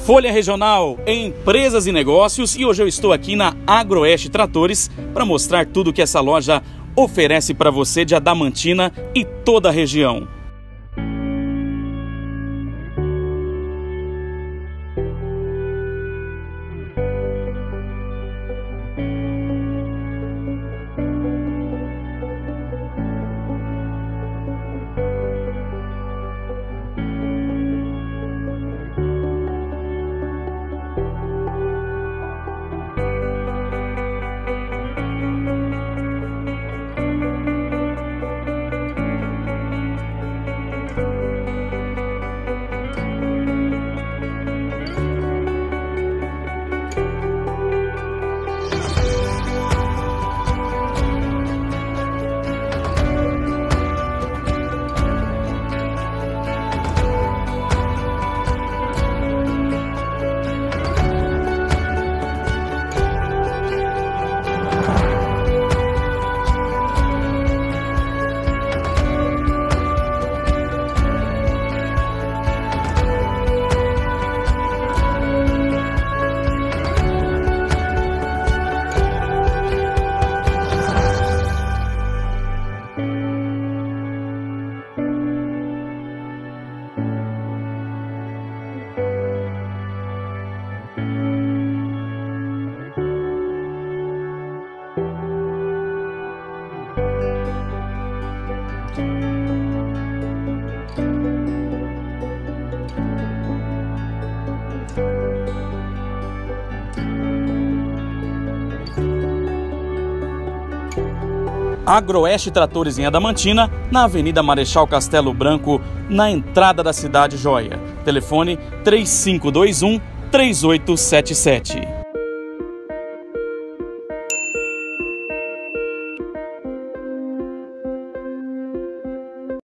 Folha Regional, empresas e negócios, e hoje eu estou aqui na Agroeste Tratores para mostrar tudo que essa loja oferece para você de Adamantina e toda a região. Agroeste Tratores em Adamantina, na Avenida Marechal Castelo Branco, na entrada da Cidade Jóia. Telefone 3521-3877.